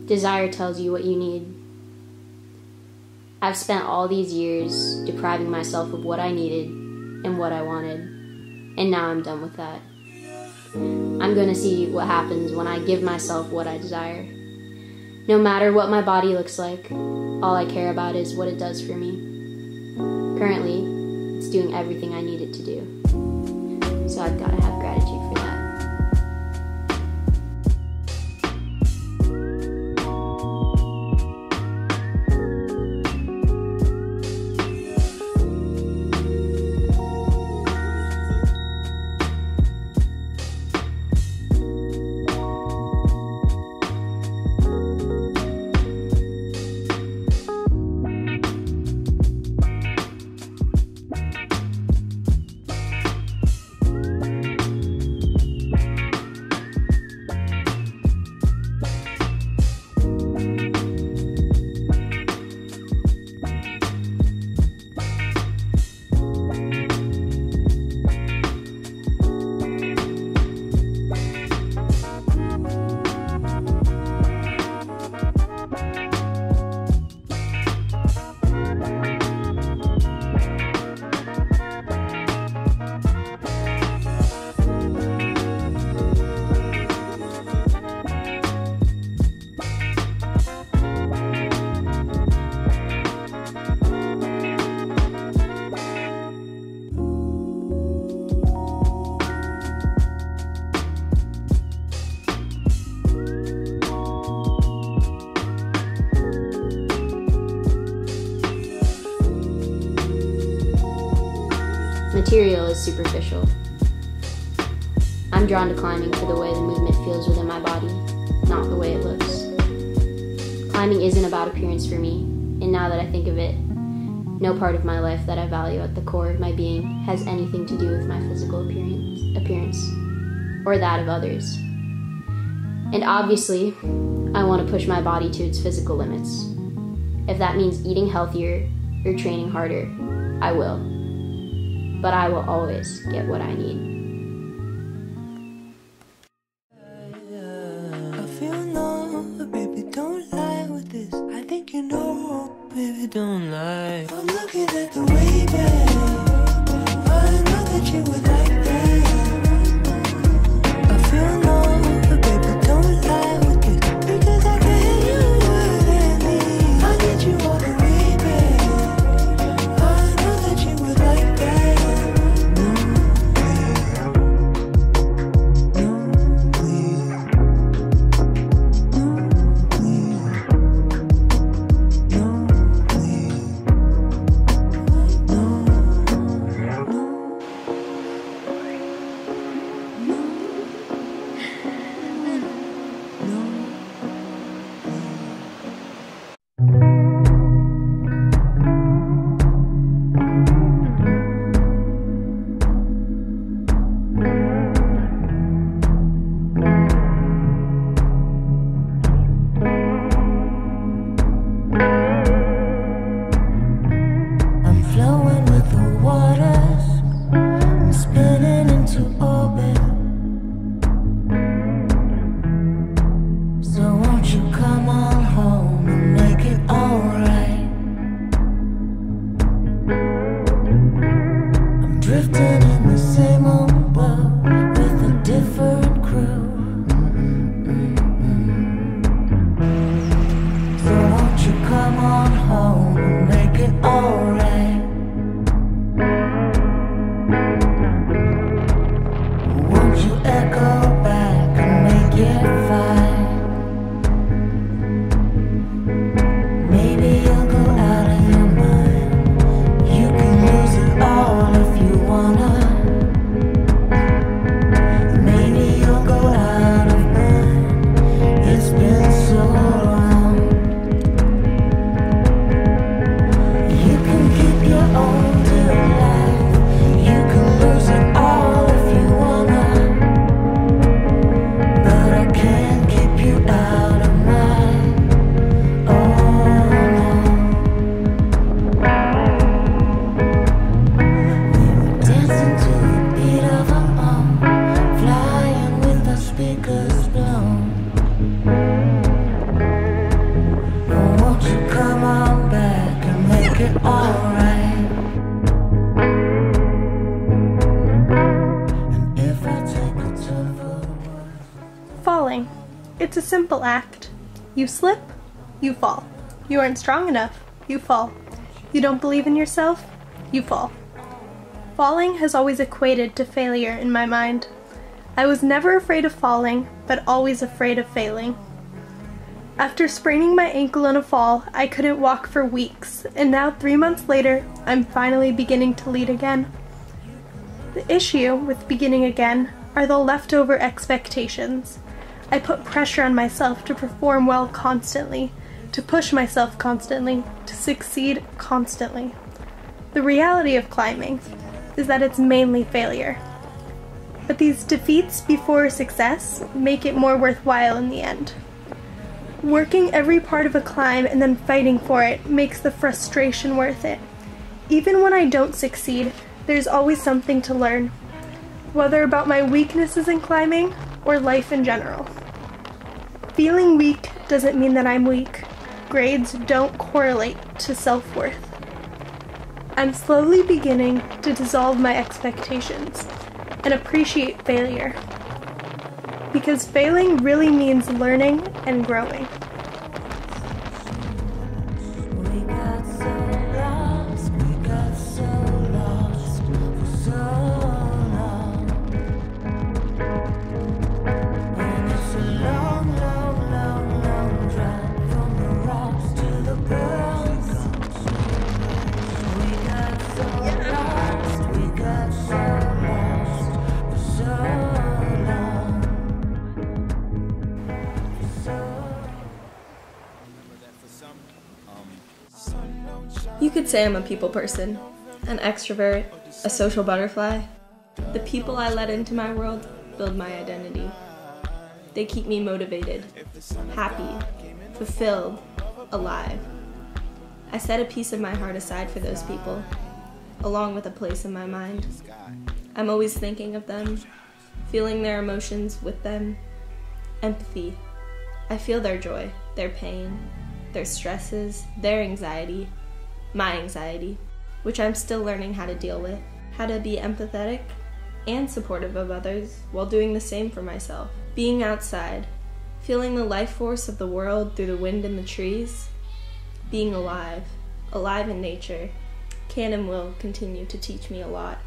Desire tells you what you need. I've spent all these years depriving myself of what I needed and what I wanted, and now I'm done with that. I'm going to see what happens when I give myself what I desire. No matter what my body looks like, all I care about is what it does for me. Currently, it's doing everything I need it to do. So I've got to have gratitude for that. Material is superficial. I'm drawn to climbing for the way the movement feels within my body, not the way it looks. Climbing isn't about appearance for me, and now that I think of it, no part of my life that I value at the core of my being has anything to do with my physical appearance, or that of others. And obviously, I want to push my body to its physical limits. If that means eating healthier or training harder, I will. But I will always get what I need. I feel no, but baby, don't lie with this. I think you know, baby, don't lie. I'm looking at the way back. I know that you would like that. I feel no, but baby, don't lie with this. Because I can hear you more than me. I need you all the way back. I know that you would like that. It's a simple act. You slip, you fall. You aren't strong enough, you fall. You don't believe in yourself, you fall. Falling has always equated to failure in my mind. I was never afraid of falling, but always afraid of failing. After spraining my ankle in a fall, I couldn't walk for weeks, and now 3 months later, I'm finally beginning to lead again. The issue with beginning again are the leftover expectations. I put pressure on myself to perform well constantly, to push myself constantly, to succeed constantly. The reality of climbing is that it's mainly failure. But these defeats before success make it more worthwhile in the end. Working every part of a climb and then fighting for it makes the frustration worth it. Even when I don't succeed, there's always something to learn, whether about my weaknesses in climbing or life in general. Feeling weak doesn't mean that I'm weak. Grades don't correlate to self-worth. I'm slowly beginning to dissolve my expectations and appreciate failure. Because failing really means learning and growing. You could say I'm a people person, an extrovert, a social butterfly. The people I let into my world build my identity. They keep me motivated, happy, fulfilled, alive. I set a piece of my heart aside for those people, along with a place in my mind. I'm always thinking of them, feeling their emotions with them. Empathy. I feel their joy, their pain, their stresses, their anxiety, my anxiety, which I'm still learning how to deal with, how to be empathetic and supportive of others while doing the same for myself. Being outside, feeling the life force of the world through the wind and the trees, being alive, alive in nature, can and will continue to teach me a lot.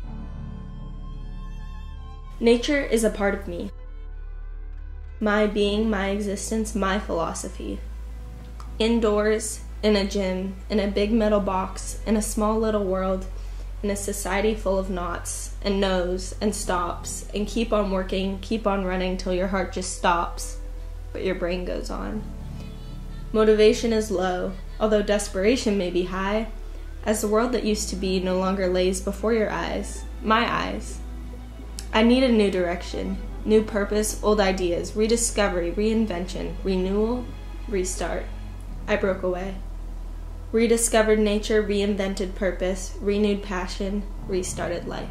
Nature is a part of me. My being, my existence, my philosophy. Indoors, in a gym, in a big metal box, in a small little world, in a society full of knots, and no's, and stops, and keep on working, keep on running till your heart just stops, but your brain goes on. Motivation is low, although desperation may be high, as the world that used to be no longer lays before your eyes, my eyes. I need a new direction, new purpose, old ideas, rediscovery, reinvention, renewal, restart. I broke away. Rediscovered nature, reinvented purpose, renewed passion, restarted life.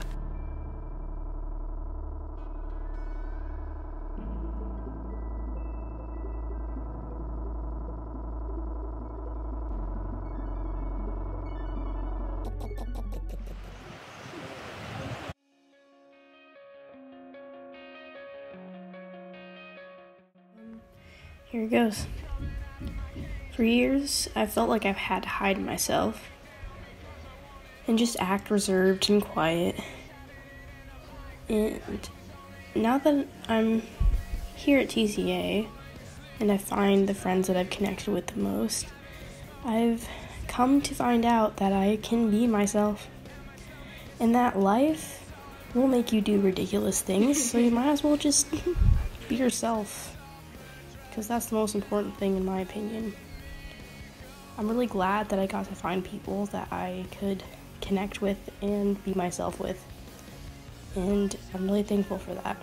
Here it goes. For years, I felt like I've had to hide myself and just act reserved and quiet. And now that I'm here at TCA and I find the friends that I've connected with the most, I've come to find out that I can be myself and that life will make you do ridiculous things, so you might as well just be yourself, because that's the most important thing in my opinion. I'm really glad that I got to find people that I could connect with and be myself with, and I'm really thankful for that.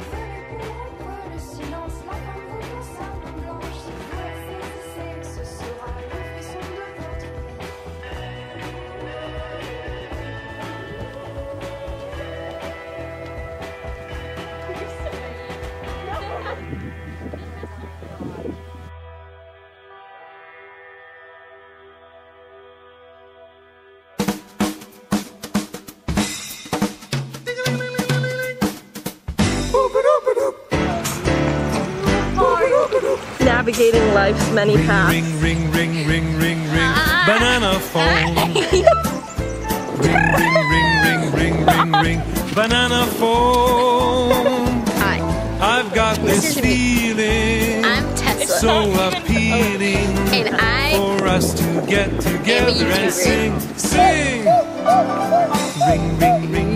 Silence, la femme vous consomme blanche, si vous saisissez ce soir. navigating life's many paths. Ring, ring, ring, ring, ring, ring, banana phone. Ring, ring, ring, ring, ring, ring, ring, banana phone. Hi. I've got this feeling, I'm Tesla. so appealing, And I for us to get together and YouTuber. sing, sing. Ring, ring, ring,